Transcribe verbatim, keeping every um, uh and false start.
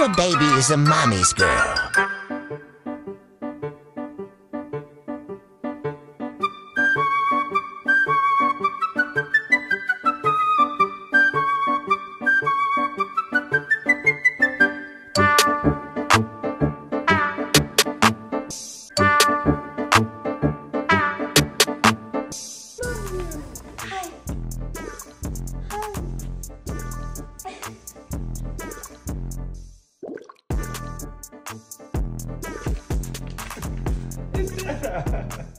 Your baby is a mommy's girl. Ha ha ha.